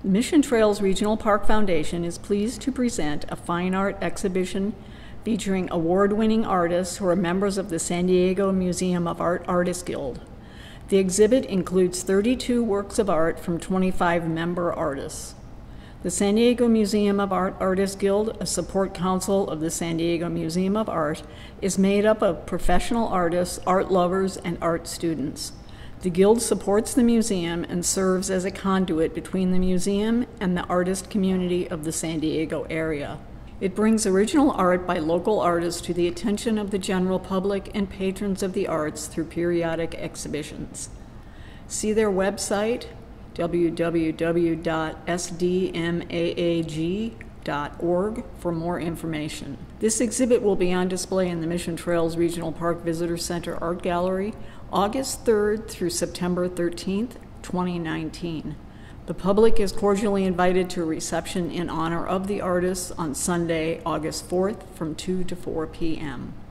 Mission Trails Regional Park Foundation is pleased to present a fine art exhibition featuring award-winning artists who are members of the San Diego Museum of Art Artists Guild. The exhibit includes 32 works of art from 25 member artists. The San Diego Museum of Art Artists Guild, a support council of the San Diego Museum of Art, is made up of professional artists, art lovers, and art students. The Guild supports the museum and serves as a conduit between the museum and the artist community of the San Diego area. It brings original art by local artists to the attention of the general public and patrons of the arts through periodic exhibitions. See their website, www.sdmaag.org, for more information. This exhibit will be on display in the Mission Trails Regional Park Visitor Center Art Gallery August 3rd through September 13th, 2019. The public is cordially invited to a reception in honor of the artists on Sunday, August 4th from 2 to 4 p.m.